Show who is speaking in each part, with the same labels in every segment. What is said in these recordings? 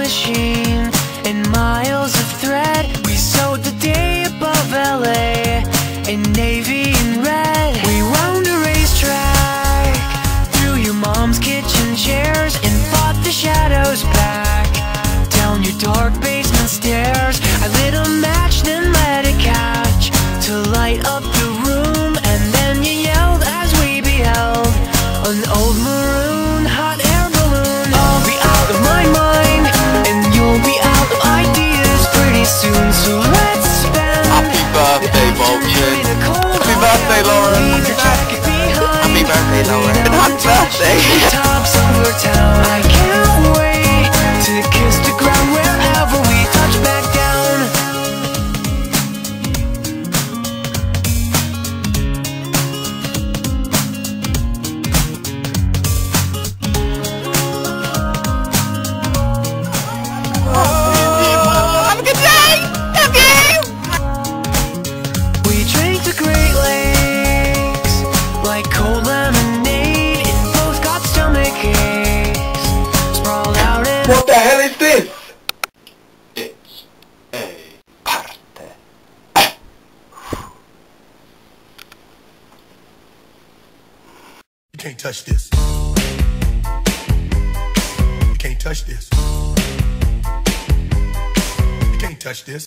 Speaker 1: machine and miles of thread. We sewed the day above LA in navy and red. We wound a racetrack through your mom's kitchen chairs and fought the shadows back down your dark basement stairs. I lit a match, then let it catch to light up the room, and then you yelled as we beheld an old maroon hot air balloon. I'll be out of my mind, and you'll be out of ideas pretty soon, so let's spend
Speaker 2: Happy birthday, Vulture. Happy birthday, Lauren. Happy birthday, Lauren. And happy birthday.
Speaker 1: Tops of your town. I can't wait to kiss the ground wherever we touch back down.
Speaker 2: Have a good day. Love you.
Speaker 1: We drank the Great Lakes like cold lemonade, and both got stomach aches. Sprawled out in
Speaker 2: What the hell is this? It's a party.
Speaker 3: You can't touch this. You can't touch this. You can't touch this.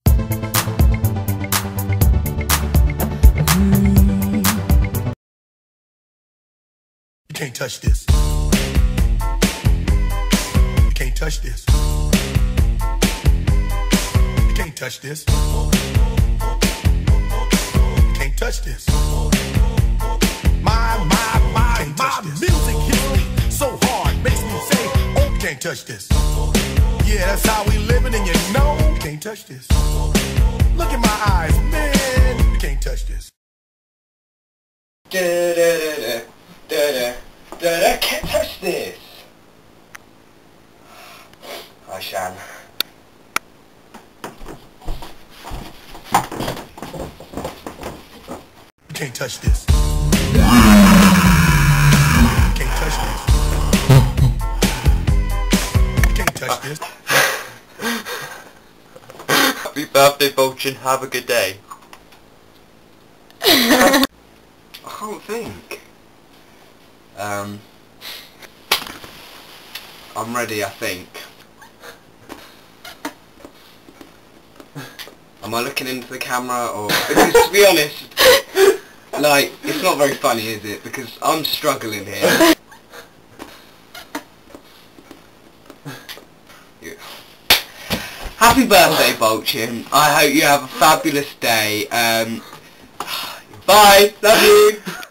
Speaker 3: You can't touch this. You can't touch this. You can't touch this. You can't touch this. My music hits me so hard, makes me say, oh, you can't touch this. Yeah, that's how we living, and you know, you can't touch this. Look in my eyes, man, you can't touch this.
Speaker 2: Can't touch this. I shall.
Speaker 3: You can't touch this. You can't touch this. You can't touch this.
Speaker 2: Happy birthday, Vulture. Have a good day. I can't think. I'm ready, I think. Am I looking into the camera, or... Because, to be honest, like, it's not very funny, is it? Because I'm struggling here. Happy birthday, Vulture. I hope you have a fabulous day. Bye. Love you.